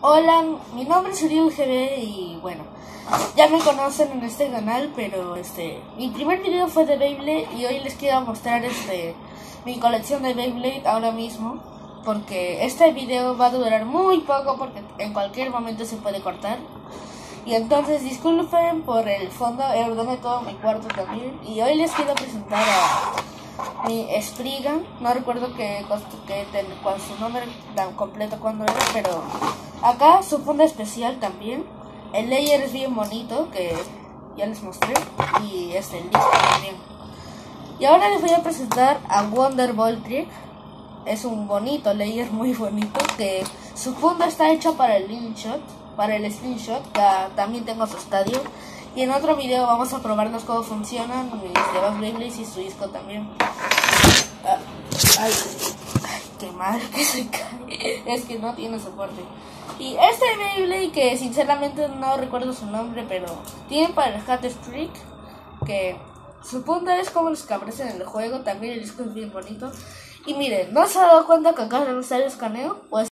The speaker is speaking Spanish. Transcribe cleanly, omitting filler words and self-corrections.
Hola, mi nombre es Uriel GB y bueno, ya me conocen en este canal, pero mi primer video fue de Beyblade y hoy les quiero mostrar mi colección de Beyblade ahora mismo, porque este video va a durar muy poco porque en cualquier momento se puede cortar. Y entonces disculpen por el fondo, ordené todo mi cuarto también y hoy les quiero presentar a mi Spriggan. No recuerdo cuál su nombre tan completo cuando era, pero acá su funda especial también. El layer es bien bonito, que ya les mostré, y el disco también. Y ahora les voy a presentar a Wonderbolt Trick. Es un bonito layer, muy bonito, que su funda está hecha para el slingshot, que también tengo su estadio. Y en otro video vamos a probarnos cómo funcionan mis demás Beyblades y su disco también. Ay, qué mal que se cae. Es que no tiene soporte. Y este Beyblade, que sinceramente no recuerdo su nombre, pero tiene para el Hat Streak, que su punta es como los que aparecen en el juego. También el disco es bien bonito. Y miren, ¿no se ha dado cuenta que acá no está el escaneo? Pues